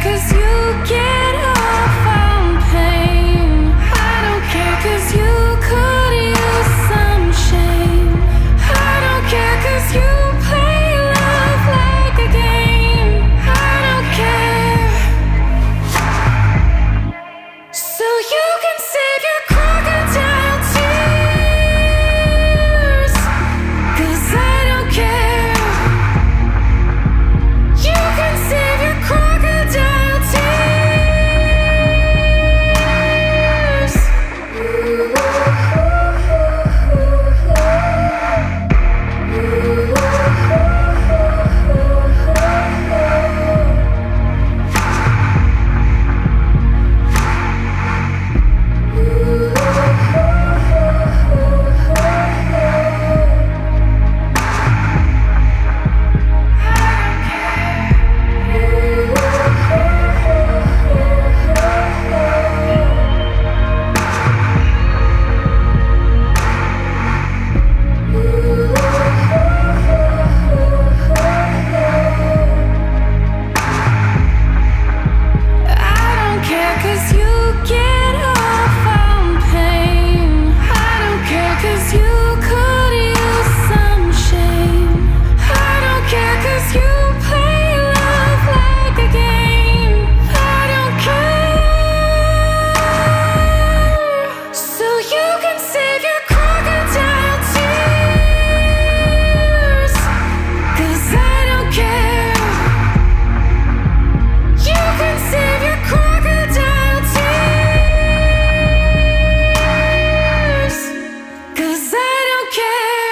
'cause you get off on pain. I don't care 'cause you could use some shame. I don't care 'cause you play love like a game. I don't care. So you can save your crocodile tears, 'cause I don't care. You can save your crocodile tears. I don't care 'cause you get off on pain. I don't care 'cause you could use some shame. I don't care 'cause you play love like a game. I don't care. So you can save your crocodile tears, 'cause I don't care. You can save your crocodile tears, 'cause I don't care.